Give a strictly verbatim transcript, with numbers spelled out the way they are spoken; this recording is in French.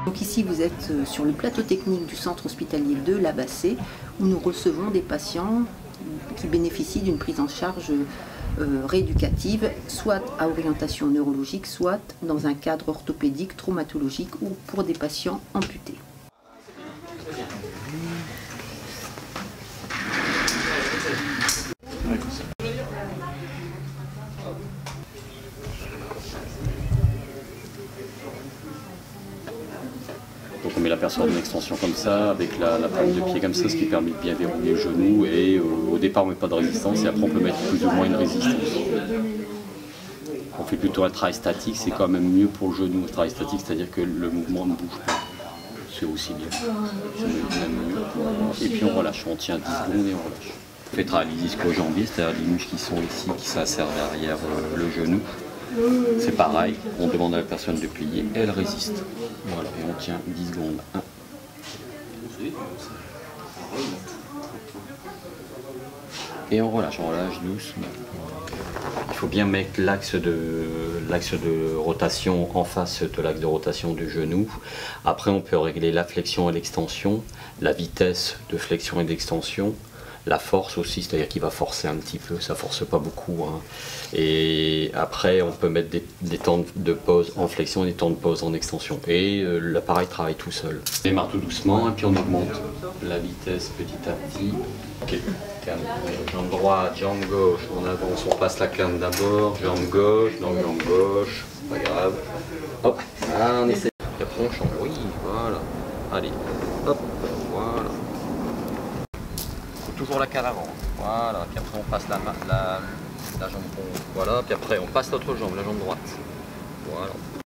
Donc ici vous êtes sur le plateau technique du centre hospitalier de La Bassée où nous recevons des patients qui bénéficient d'une prise en charge euh, rééducative, soit à orientation neurologique, soit dans un cadre orthopédique, traumatologique ou pour des patients amputés. Donc on met la personne en extension comme ça, avec la, la pointe de pied comme ça, ce qui permet de bien verrouiller le genou. Et euh, au départ on ne met pas de résistance et après on peut mettre plus ou moins une résistance. On fait plutôt un travail statique, c'est quand même mieux pour le genou. Un travail statique, c'est-à-dire que le mouvement ne bouge pas. C'est aussi bien. C'est même mieux. Et puis on relâche, on tient dix secondes et on relâche. On fait travailler les ischio-jambiers, c'est-à-dire les muscles qui sont ici, qui s'insèrent derrière euh, le genou. C'est pareil, on demande à la personne de plier, elle résiste. Voilà, et on tient dix secondes. un. Et on relâche, on relâche doucement. Il faut bien mettre l'axe de, l'axe de rotation en face de l'axe de rotation du genou. Après, on peut régler la flexion et l'extension, la vitesse de flexion et d'extension. La force aussi, c'est-à-dire qu'il va forcer un petit peu, ça force pas beaucoup. Hein. Et après, on peut mettre des, des temps de pause en flexion et des temps de pause en extension. Et euh, l'appareil travaille tout seul. On démarre tout doucement et puis on augmente la vitesse petit à petit. Ok, calme. Jambe droite, jambe gauche, on avance, on passe la canne d'abord, jambe gauche, donc jambe gauche, pas grave. Hop, ah, on essaie. Et après on change, oui, voilà. Allez, hop, voilà. Toujours la canne avant, voilà, puis après on passe la, la, la jambe, voilà, puis après on passe l'autre jambe, la jambe droite, voilà.